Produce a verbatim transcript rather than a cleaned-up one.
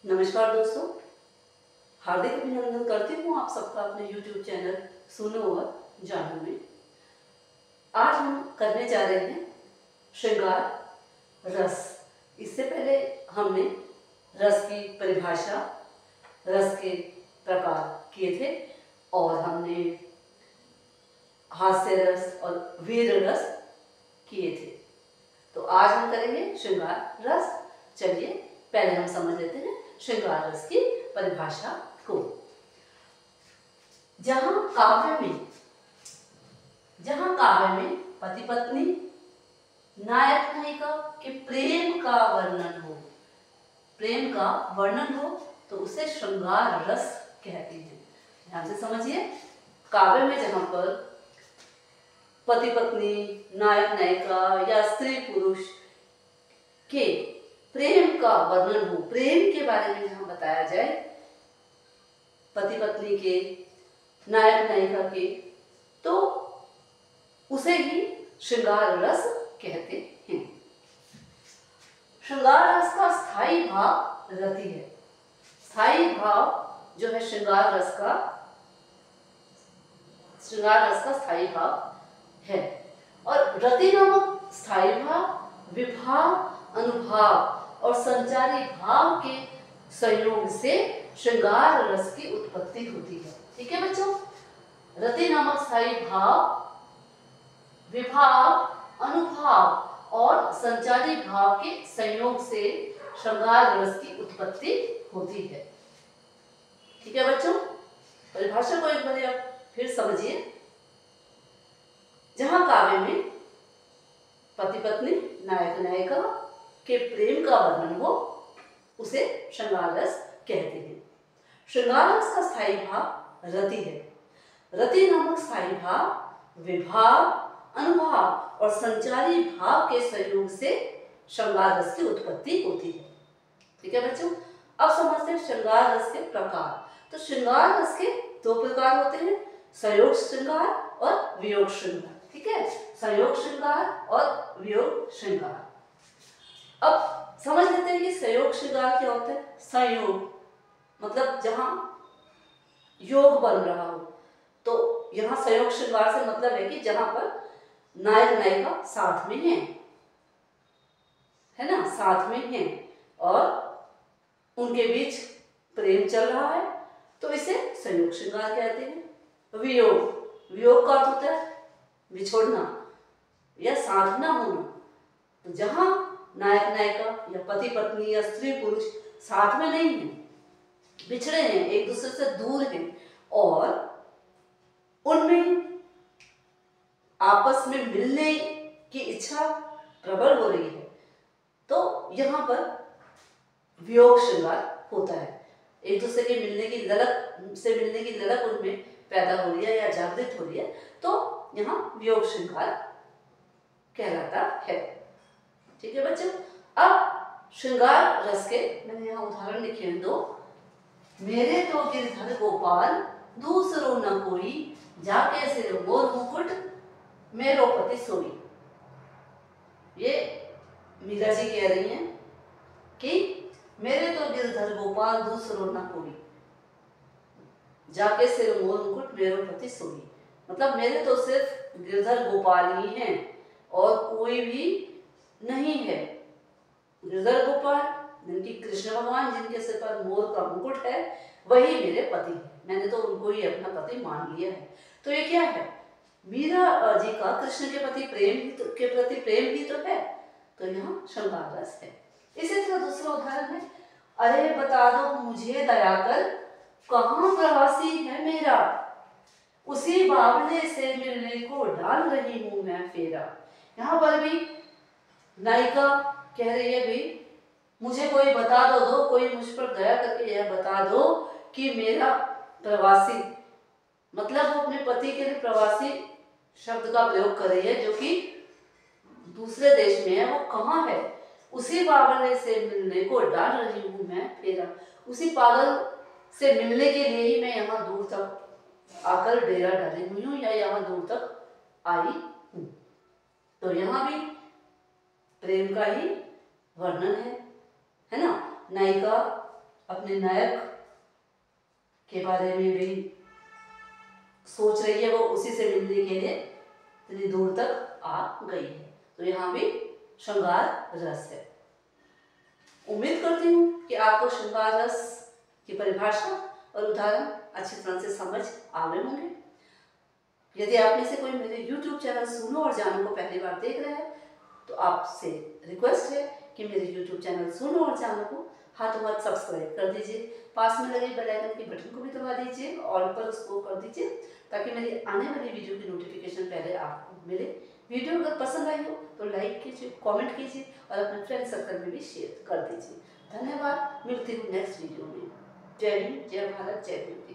नमस्कार दोस्तों, हार्दिक अभिनंदन करती हूँ आप सबका अपने YouTube चैनल सुनो और जानो में। आज हम करने जा रहे हैं श्रृंगार रस। इससे पहले हमने रस की परिभाषा, रस के प्रकार किए थे और हमने हास्य रस और वीर रस किए थे। तो आज हम करेंगे श्रृंगार रस। चलिए पहले हम समझ लेते हैं श्रृंगार रस की परिभाषा को। जहां काव्य में जहां काव्य में पति पत्नी, नायक नायिका के प्रेम का वर्णन हो प्रेम का वर्णन हो तो उसे श्रृंगार रस कहते हैं। ध्यान से समझिए, काव्य में जहां पर पति पत्नी, नायक नायिका या स्त्री पुरुष के प्रेम का वर्णन हो, प्रेम के बारे में जहां बताया जाए, पति पत्नी के, नायक नायिका के, तो उसे ही श्रृंगार रस कहते हैं। श्रृंगार रस का स्थायी भाव रति है। स्थायी भाव जो है श्रृंगार रस का श्रृंगार रस का स्थायी भाव है। और रति नामक स्थायी भाव विभाव, अनुभाव और संचारी भाव के संयोग से श्रृंगार रस की उत्पत्ति होती है। ठीक है बच्चों, रति नामक स्थायी भाव विभाव, अनुभाव और संचारी भाव के संयोग से श्रृंगार रस की उत्पत्ति होती है। ठीक है बच्चों, परिभाषा को एक बार आप फिर समझिए। जहां काव्य में पति पत्नी, नायक नायिका के प्रेम का वर्णन हो उसे श्रृंगार रस कहते हैं। श्रृंगार रस का स्थायी भाव रति है। रति नामक स्थायी भाव विभाव, अनुभाव और संचारी भाव के संयोग से श्रृंगार रस की उत्पत्ति होती है। ठीक है बच्चों, अब समझते हैं श्रृंगार रस के प्रकार। तो श्रृंगार रस के दो प्रकार होते हैं, संयोग श्रृंगार और वियोग श्रृंगार। ठीक है, संयोग श्रृंगार और वियोग श्रृंगार। अब समझ लेते हैं कि संयोग श्रृंगार क्या होता है। संयोग मतलब जहां योग बन रहा हो, तो यहां संयोग श्रृंगार से मतलब है कि जहां पर नायक नायिका साथ में है है ना, साथ में है और उनके बीच प्रेम चल रहा है, तो इसे संयोग श्रृंगार कहते हैं। वियोग वियोग का अर्थ होता है बिछोड़ना या साथ ना होना। तो जहां नायक नायिका या पति पत्नी या स्त्री पुरुष साथ में नहीं है, बिछड़े हैं, एक दूसरे से दूर हैं और उनमें आपस में मिलने की इच्छा प्रबल हो रही है, तो यहाँ पर वियोग श्रृंगार होता है। एक दूसरे के मिलने की ललक से मिलने की ललक उनमें पैदा हो रही है या जागृत हो रही है, तो यहाँ वियोग श्रृंगार कहलाता है। ठीक है बच्चों, अब श्रृंगार रस के मैंने यहाँ उदाहरण लिखे हैं दो। मेरे तो गिरधर गोपाल दूसरो न कोई, जाके सिर मोर मुकुट मेरो पति सोई। ये मीरा जी कह रही हैं कि मेरे तो गिरधर गोपाल दूसरो न कोई, जाके सिर मोर मुकुट मेरो पति सोई। मतलब मेरे तो सिर्फ गिरधर गोपाल ही हैं और कोई भी नहीं है। गिरधर गोपाल जिनकी कृष्ण भगवान जिनके सिर पर मोर का मुकुट है, वही मेरे पति है। मैंने तो उनको ही अपना पति मान लिया है। तो ये क्या है, मीरा जी का कृष्ण के प्रति प्रेम ही तो, के प्रति प्रेम ही तो है। तो यहाँ श्रृंगार रस है। इसी तरह दूसरा उदाहरण है, अरे बता दो मुझे दया कर, कहाँ प्रवासी है मेरा, उसी बावले से मिलने को डाल रही हूं मैं फेरा। यहाँ पर भी नायिका कह रही है, भाई मुझे कोई बता दो दो कोई मुझ पर दया करके यह बता दो कि मेरा प्रवासी, मतलब वो अपने पति के लिए प्रवासी शब्द का प्रयोग कर रही है, जो कि दूसरे देश में है, वो कहाँ है। उसी बावले से मिलने को डाल रही हूं मैं फेरा। उसी पागल से मिलने के लिए ही मैं यहाँ दूर तक आकर डेरा डाली हुई हूँ या यहाँ दूर तक आई हूँ। तो यहाँ भी प्रेम का ही वर्णन है है ना। नायिका अपने नायक के बारे में भी सोच रही है, वो उसी से मिलने के लिए इतनी दूर तक आ गई है। तो यहाँ भी श्रृंगार रस है। उम्मीद करती हूँ कि आपको श्रृंगार रस की परिभाषा और उदाहरण अच्छी तरह से समझ आ गए होंगे। यदि आप में से कोई मेरे यूट्यूब चैनल सुनो और जानो को पहली बार देख रहे हैं तो आपसे रिक्वेस्ट है कि मेरे यूट्यूब चैनल सुनो और जानो को हाथों हाथ सब्सक्राइब कर दीजिए, पास में लगे बेल आइकन के बटन को भी दबा दीजिए, ऑल पर उसको कर दीजिए ताकि मेरी आने वाली वीडियो की नोटिफिकेशन पहले आपको मिले। वीडियो अगर पसंद आई हो तो लाइक कीजिए, कमेंट कीजिए और अपने फ्रेंड सर्कल में भी शेयर कर दीजिए। धन्यवाद। मिलती हूँ नेक्स्ट वीडियो में। जय हिंद, जय भारत, जय हिंद।